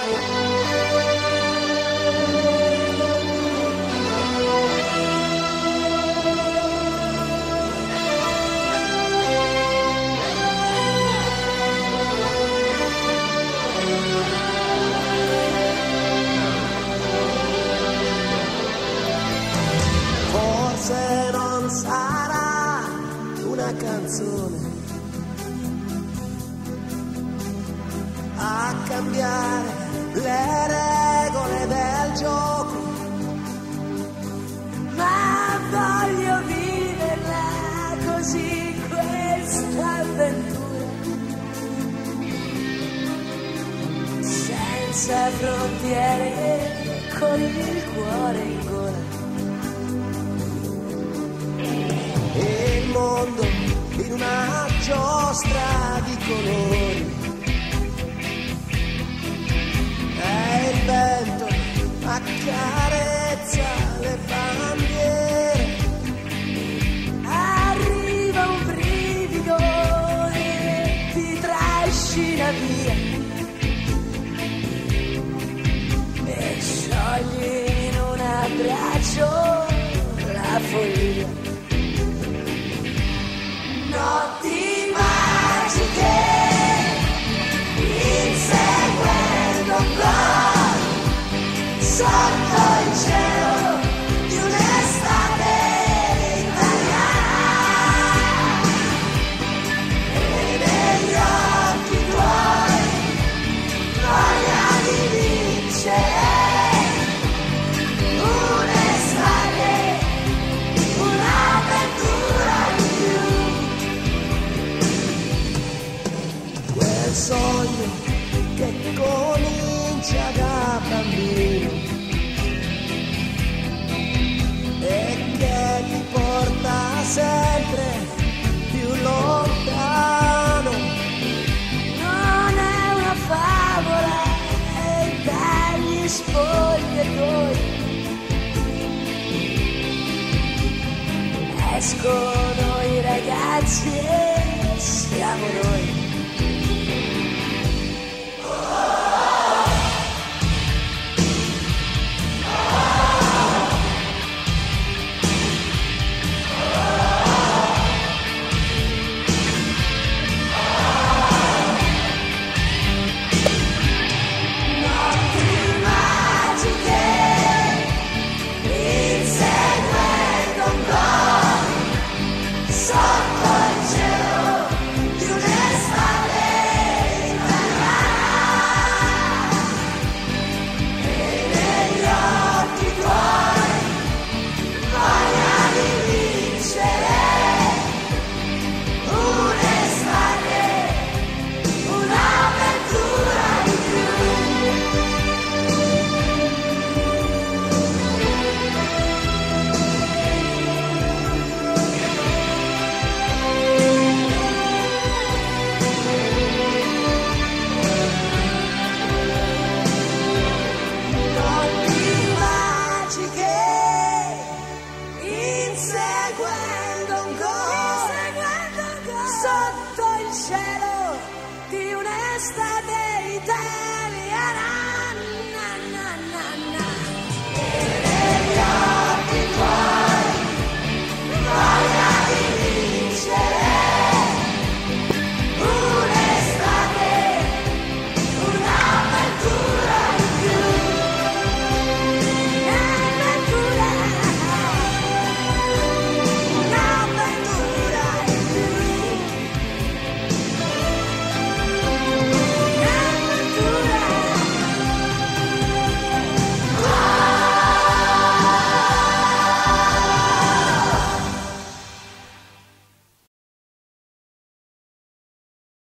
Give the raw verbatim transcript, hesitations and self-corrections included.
Forse non sarà una canzone a cambiare le regole del gioco, ma voglio viverla così questa avventura, senza frontiere, con il cuore in gola. E il mondo in una giostra di colori, e il vento accarezza le bandiere, arriva un brivido e ti trascina via e sciogli in un abbraccio la follia. Notti magiche, inseguendo Platt, sotto il cielo di un'estate italiana, e negli occhi tuoi voglia di vincere. Sogno che comincia da bambino e che ti porta sempre più lontano. Non è una favola e dagli spogliatoi escono i ragazzi e siamo noi.